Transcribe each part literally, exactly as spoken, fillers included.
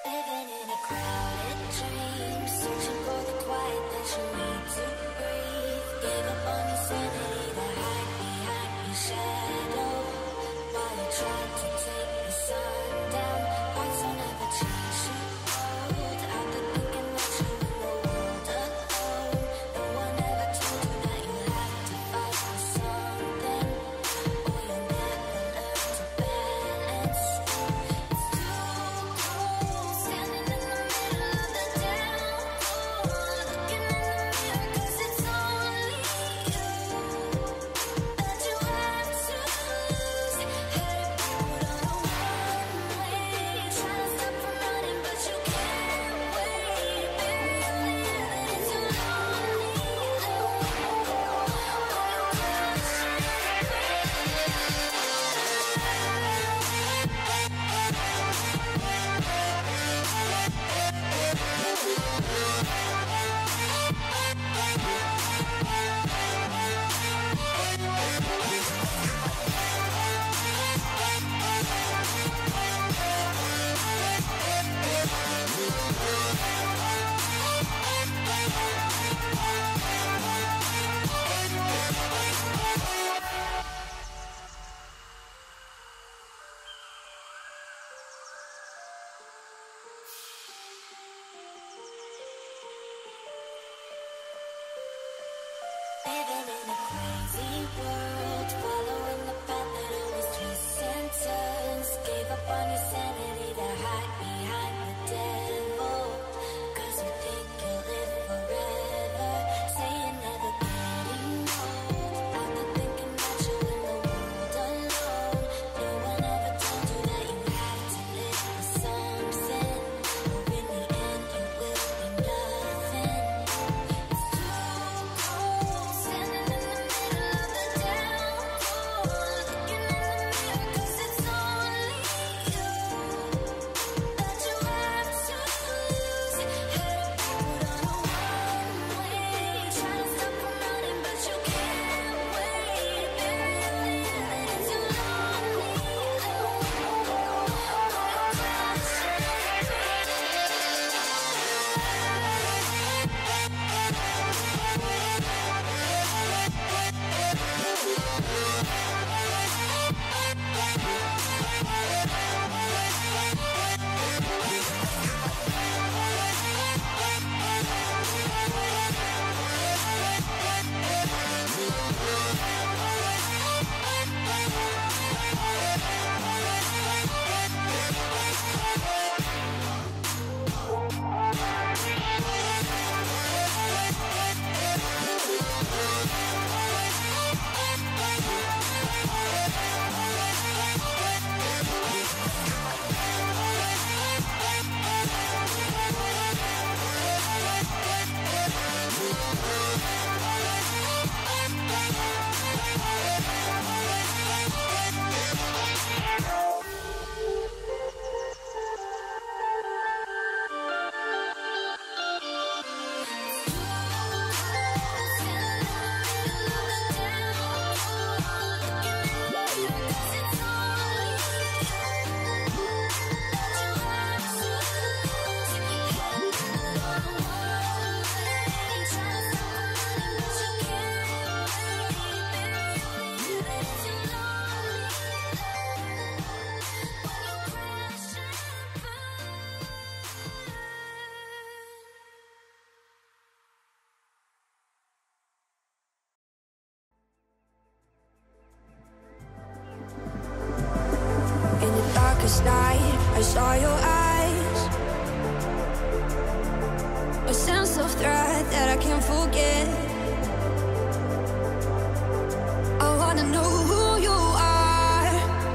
Last night I saw your eyes, a sense of threat that I can't forget. I wanna know who you are,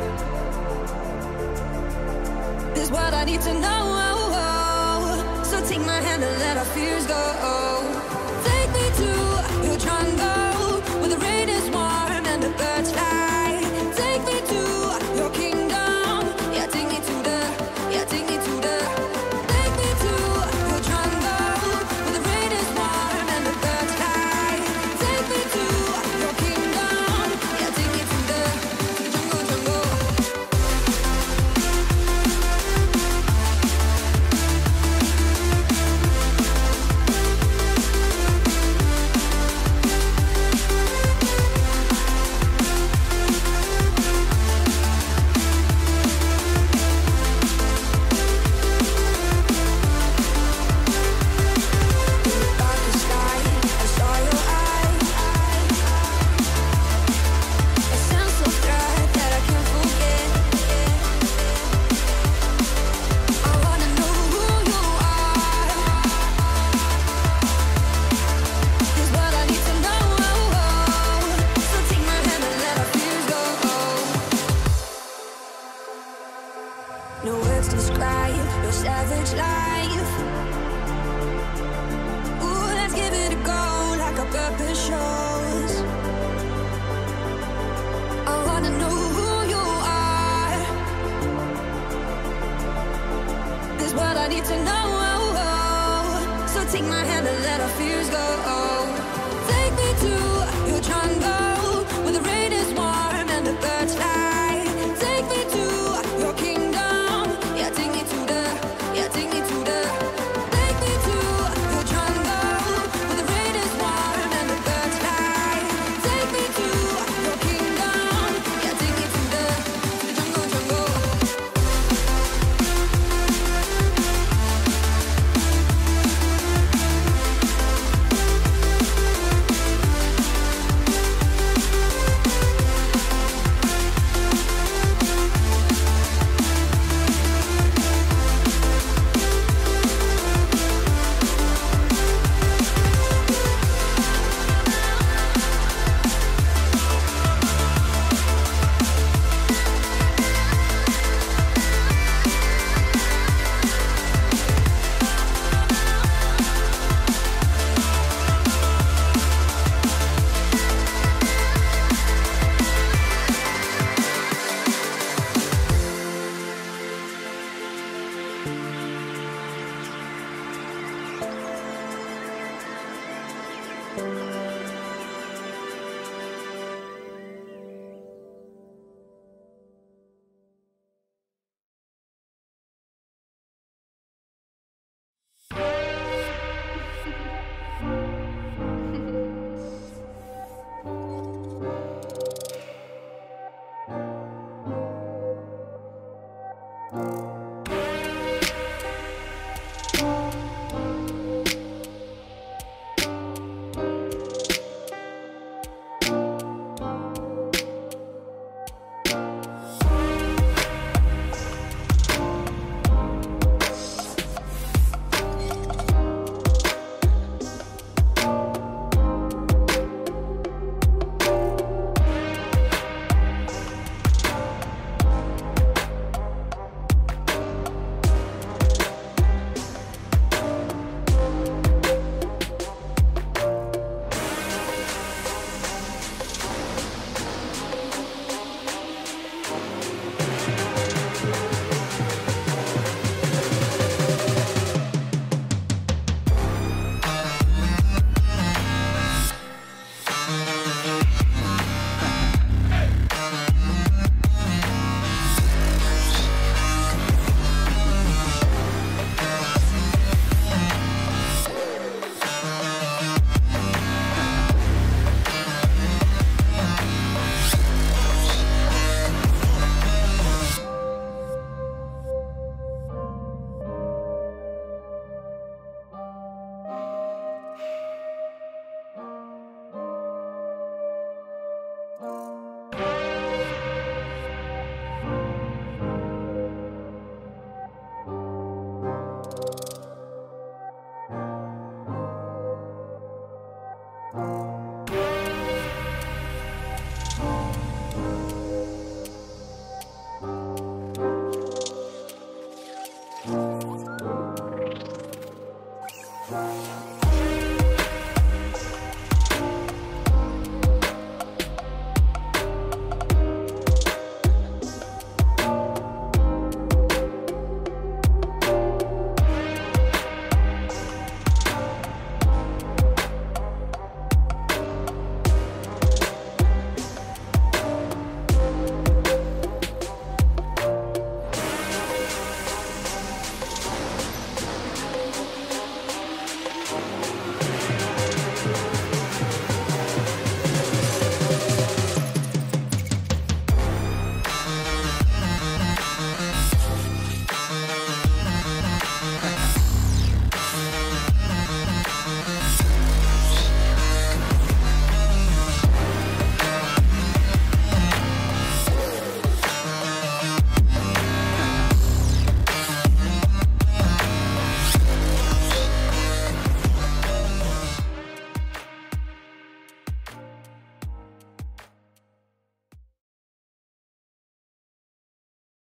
this is what I need to know. So take my hand and let our fears go. Take me to your jungle where the rain is warm and the birds fly. Take me to your kingdom, yeah, take me to the, yeah, take me to the. Take me to your jungle where the rain is warm and the birds fly. Take me to your kingdom, yeah, take me to the, to the jungle, jungle. it shows. I wanna know who you are. This is what I need to know. So take my hand and let our fears go. Take me to your jungle where the rain is warm and the birds fly. Take me to your kingdom. Yeah, take me to the, yeah, take me to the. Take me to your jungle where the rain is warm and the birds fly. Take me to your kingdom. Yeah, take me to the, to the jungle, jungle.